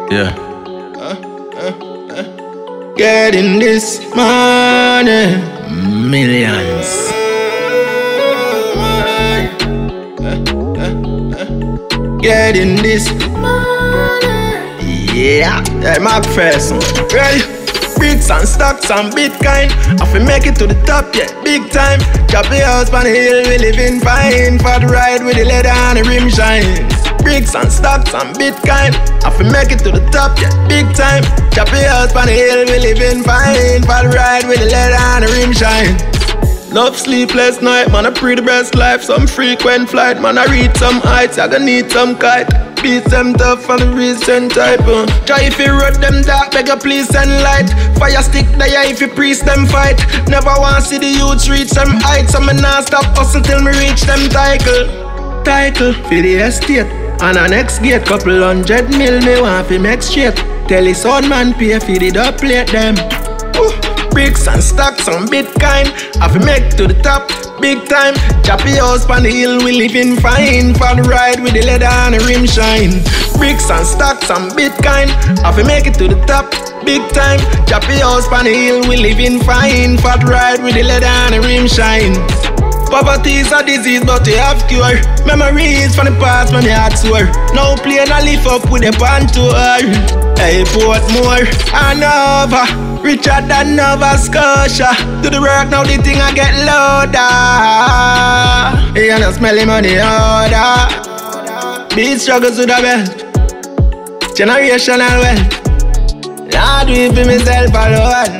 Yeah. Getting this money, Millions. getting this money. Yeah. Yeah, my first one. Ready? Bricks and stocks and Bitcoin. I fi make it to the top, yeah, big time. Chop the house on the hill, we living fine. For the ride with the leather and the rim shines. Bricks and stocks and Bitcoin. I fi make it to the top, yeah, big time. Chop the house on the hill, we living fine. For the ride with the leather and the rim shine. Love sleepless night, man, I pray the best life. Some frequent flight, man, I reach some heights. I gonna need some kite. Beats them tough and the recent type. Try if you road them dark, beg you please send light. Fire stick there if you priest them fight. Never want see the youths reach them heights. So me nah stop hustle till me reach them title. Title for the estate and a next gate. Couple 100 mil me want fi make straight. Tell his son man pay for the dub plate them. Bricks and stocks and Bitcoin. I fi make to the top, big time. Choppy house on the hill, we living fine. For the ride with the leather and the rim shine. Bricks and stocks and Bitcoin. I fi make it to the top, big time. Choppy house on the hill, we living fine. For the ride with the leather and the rim shine. Poverty is a disease, but we have cure. Memories from the past when the heart sore. Now playing a lift up with the pantour. Hey, Portmore, Hanover, richer than Nova Scotia. Do the work now, the thing I get loader. You know, smelly money order. Beat struggles with a belt. Generational wealth. Now do it for myself alone.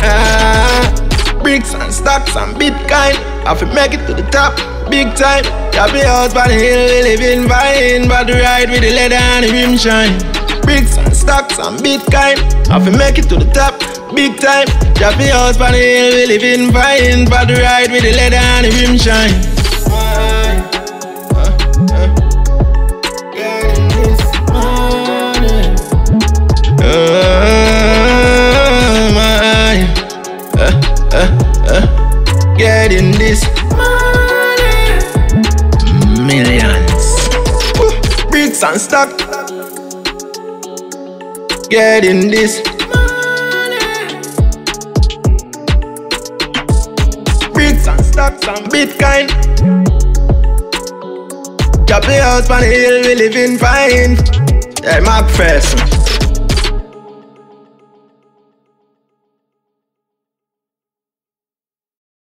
Bricks and stocks and Bitcoin. I fi make it to the top, big time. Chop the house on the hill, we living fine. But the ride with the leather and the rim shine. Bricks and stocks and Bitcoin. I fi make it to the top, big time. Chop the house on the hill, we living fine. But the ride with the leather and the rim shine. Getting this money, Millions. bricks and stock. Getting this money, bricks and stocks and Bitcoin. Chop the house on the hill, we living fine. Yeah, my first one.